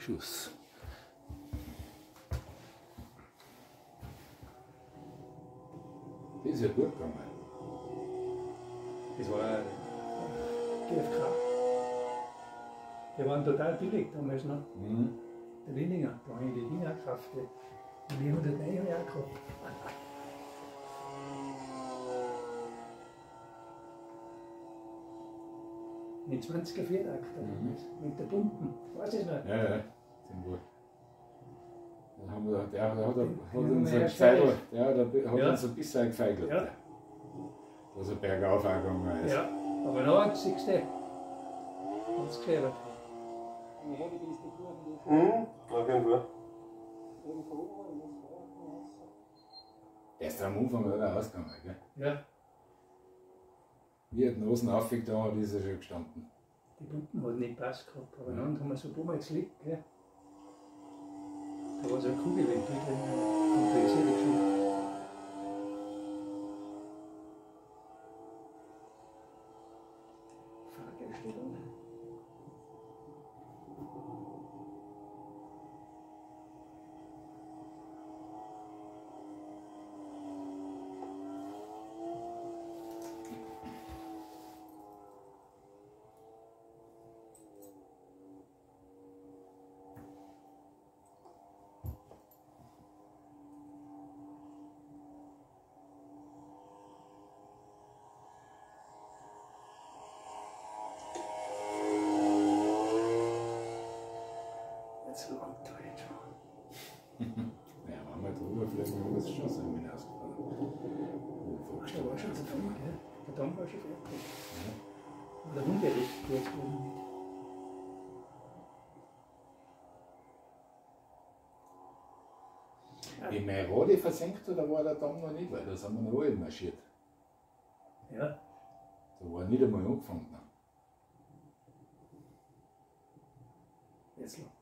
Schuss. Das ist ja gut gegangen. Das war GFK. Die waren total billig damals noch. Mhm. Der Willinger, da haben die Dinger gekauft. Die 109 Jahre gehabt. Mit 20er Viertakter mit der Pumpen. Weißt du das noch? Ja, ja, sind gut. Dann haben wir, der hat haben uns wir ein erst Pfeil, gleich. der hat Ja. uns ein bisschen gefeigelt. Ja. Dass er bergauf auch gegangen ist. Ja, aber noch siehst du, hat's gehört. Auf jeden Fall. Der ist am Anfang wieder ausgegangen, gell? Ja, Wie hat die Nosen aufgetan, hat ist er schon gestanden. die Pumpen hat nicht gepasst gehabt, aber dann haben wir so ein paar Mal geslickt, gell. Da war so ein Kugelventil drin, kompressiert geschrieben. Fahrgestellung. Jetzt langt da jetzt schon. Ja, wenn wir drüber fliegen, haben wir es schon so hinausgefahren. Der war schon zu viel, gell? Der Damm war schon fertig. Oder umgerichtet jetzt oben mit. In Meirode versenkt oder war der Damm noch nicht? Weil da sind wir noch alle marschiert. Ja, Da war nicht einmal angefangen. jetzt lang.